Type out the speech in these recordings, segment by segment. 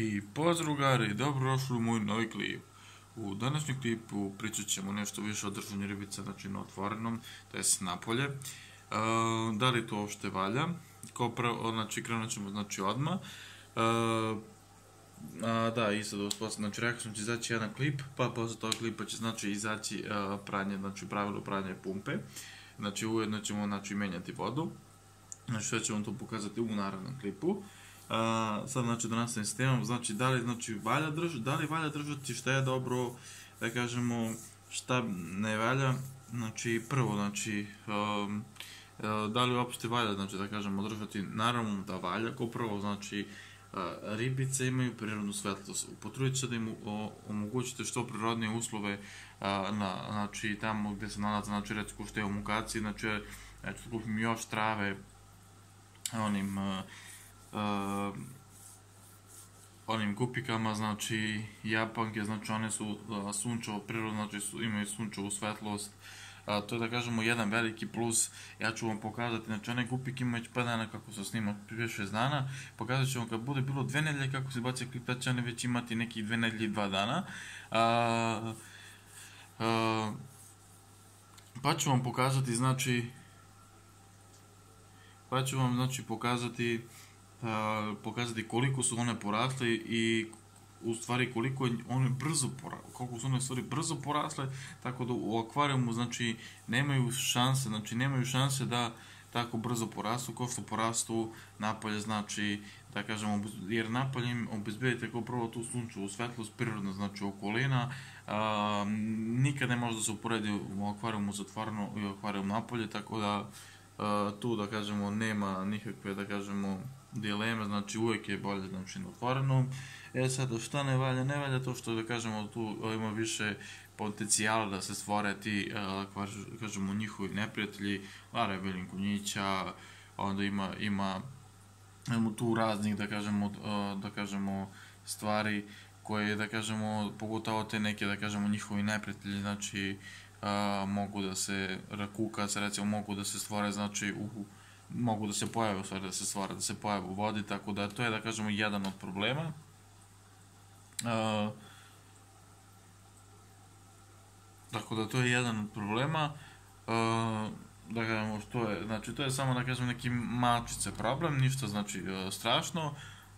I pozdrav drugari, dobrodošli u moj novi klip. U današnjem klipu pričat ćemo nešto više o držanju ribica, znači na otvorenom, to je napolje. Da li to uopšte valja? Kao prvo, znači krenut ćemo odmah. Da, i sad znači rekao sam će izaći jedan klip, pa posle tog klipa će znači izaći pranje, znači pravilo pranja pumpe. Znači ujedno ćemo menjati vodu. Znači sve ćemo to pokazati u narednom klipu. Sad znači da nastavim s temom, znači da li valja držati, šta je dobro, da kažemo šta ne valja. Znači prvo, znači da li uopšte valja, znači da kažemo držati, naravno da valja. Kao prvo, znači ribice imaju prirodnu svetlost, potrudite se da im omogućite što prirodnije uslove, znači tamo gde se nalaze, znači recimo što je u mukaciji, znači ja ću kupim još trave onim gupikama, znači japanke, znači one su sunčevo prirodno, znači imaju sunčevu svetlost. To je da kažemo jedan veliki plus. Ja ću vam pokazati, znači one gupike imaju već 5 dana kako se snima, 5-6 dana. Pokazat ću vam kad bude bilo 2 nedelje kako se baci klip, da će one već imati nekih 2 nedelje i 2 dana. Pa ću vam pokazati, znači pokazati koliko su one porasle i u stvari koliko su one brzo porasle, tako da u akvarijumu znači nemaju šanse da tako brzo porastu kao što porastu napolje, znači da kažemo, jer napolje im obezbedite kao prvo tu sunčevu svetlost, prirodna znači okolina, nikad ne može da se uporedi u akvarijumu zatvoreno i u akvarijumu napolje, tako da tu da kažemo nema nikakve da kažemo dileme, znači uvek je bolje znači na otvorenom. Sada šta ne valja? Ne valja to što da kažemo tu ima više potencijala da se stvore ti kažemo njihovi neprijatelji, rebelin kunjića, onda ima tu raznih da kažemo stvari koje da kažemo pogotovo te neke da kažemo njihovi neprijatelji, znači mogu da se kukac recimo mogu da se stvore, znači mogu da se pojave u stvari da se pojave u vodi, tako da to je da kažemo jedan od problema. Tako da to je jedan od problema, da kažemo što je, znači to je samo da kažem neki malčice problem, ništa znači strašno.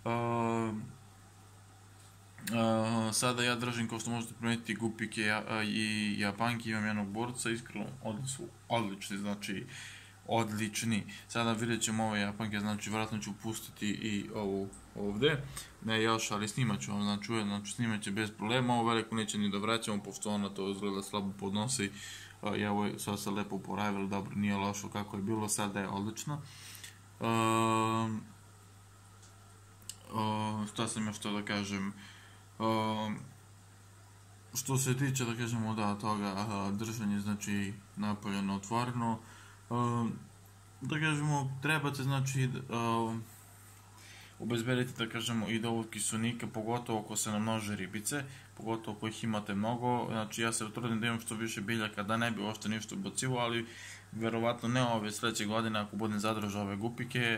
Sada ja držim, kao što možete primetiti, gupike i japanke, imam jednog borca, iskreno su odlični, znači odlični. Sada vidjet ćemo ove japanke, znači vjerojatno ću pustiti i ovu ovde, ne još, ali snimat ću vam, znači snimat će bez problema, ovo veliko neće ni da vraćamo, pošto ona to izgleda slabo podnosi, i ovo je sad se lepo poravilo, dobro, nije lošo kako je bilo, sada je odlično. Šta sam još to da kažem, što se tiče da kažemo da toga držanje znači napolje na otvoreno, da kažemo trebate znači obezbediti da kažemo i dovoljno kiselnika, pogotovo ako se namnože ribice, pogotovo ako ih imate mnogo, znači ja se trudim da imam što više biljaka, da ne bi uopšte ništa ubacivo, ali verovatno ne ove sledeće godine ako budem zadržao ove gupike,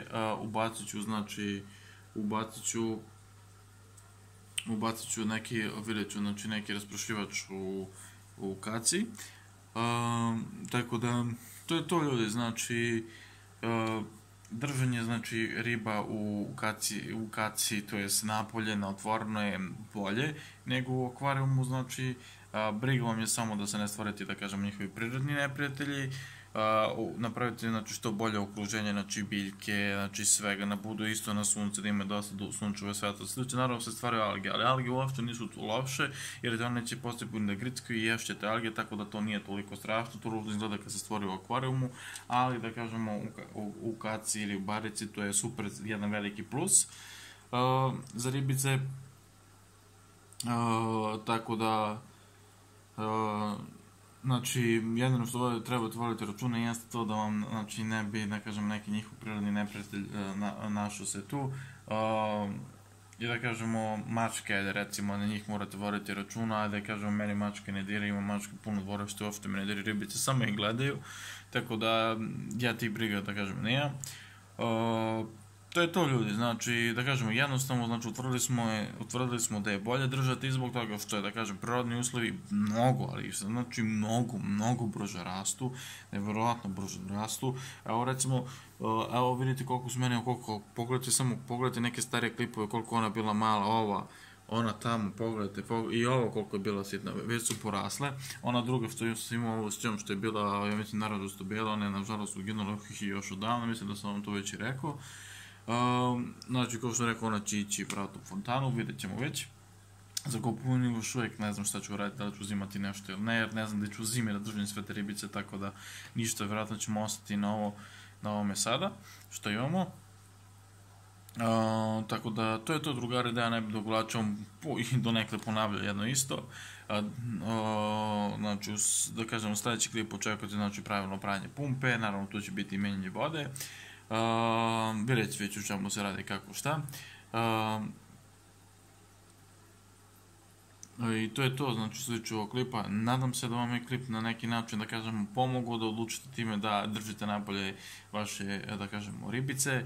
ubacit ću neki, vidjet ću znači neki rasprašivač u kaci, tako da to je to ljudi, znači držanje znači riba u kaci, to jest napolje, na otvoreno je bolje nego u akvarijumu, znači briga vam je samo da se ne stvarate da kažem njihovi prirodni neprijatelji, napravite znači što bolje okruženje, znači biljke, znači svega, da budu isto na sunce, da ima dosta sunčeve svetlosti, naravno se stvaraju alge, ali alge uopšte nisu tu loše, jer one će postepeno da grickaju i ješćete alge, tako da to nije toliko strašno, to ružno izgleda kad se stvori u akvarijumu, ali da kažemo u kaci ili u barici to je super, jedan veliki plus za ribice, tako da znači, jedino što trebate voditi računa jeste to da vam, znači, ne bi, da kažem, neki njihov prirodni neprijatelj našao se tu. I da kažemo, mačke, recimo, na njih morate voditi računa, a da kažemo, meni mačke ne dira, imam mačke puno dvorište, uopšte me ne dira, ribice samo ih gledaju, tako da ja tih briga, da kažem, nemam. to je to ljudi, znači, da kažemo, jednostavno, znači, utvrdili smo da je bolje držati zbog toga što je, da kažem, prirodni uslovi znači, mnogo brže rastu, nevjerovatno brže rastu. Evo, recimo, evo vidite koliko su mene, pogledajte neke starije klipove, koliko ona bila mala, ona tamo, pogledajte, i ovo koliko je bila sitna, već su porasle. Ona druga što imao ovo s čom što je bila, ja mislim, naravno bijela, ona je nažalost uginula još odavno, mislim da sam vam to već i rekao. Znači, kao što je rekao, ona će ići vrat u fontanu, vidjet ćemo već. Za kupovinu još uvijek ne znam šta ću raditi, da li ću uzimati nešto ili ne, jer ne znam da ću zime da držim sve te ribice, tako da ništa, vjerojatno ćemo ostati na ovome sada, što imamo. Tako da, to je to, drugari, da ja ne budu gulačom i donekle ponavlja jedno isto. Znači, da kažem, u sljedeći klip očekujete, znači, pravilno pranje pumpe, naravno tu će biti i menjanje vode. Vidjet već u čemu se radi, kako šta. I to je to, znači, što se tiče ovog klipa. Nadam se da vam je klip na neki način, da kažemo, pomogao da odlučite time da držite napolje vaše, da kažemo, ribice.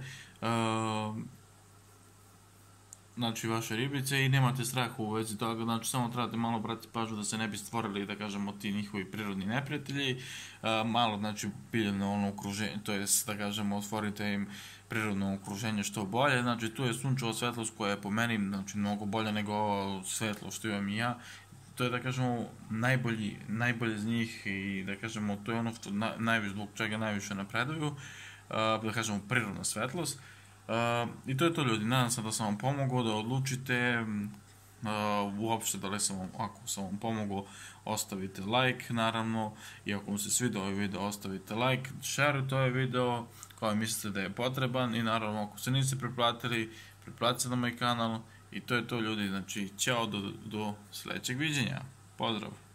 Znači, vaše ribice i nemate straha u vezi toga, znači, samo trebate malo brati pažnju da se ne bi stvorili, da kažemo, ti njihovi prirodni neprijatelji, malo, znači, biljeno okruženje, to je, da kažemo, otvorite im prirodno okruženje što bolje, znači, tu je sunčeva svetlost koja je po meni, znači, mnogo bolja nego ovo svetlo što imam i ja, to je, da kažemo, najbolje iz njih i, da kažemo, to je ono što zbog čega najviše napreduju, da kažemo, prirodna svetlost. I to je to ljudi, nadam se da sam vam pomogao da odlučite, uopšte da li ako sam vam pomogao, ostavite like naravno, i ako vam se svidio ovaj video ostavite like, šerujte ovaj video koji mislite da je potreban i naravno ako se niste pretplatili, pretplatite na moj kanal i to je to ljudi, znači ćao do sljedećeg viđenja, pozdrav!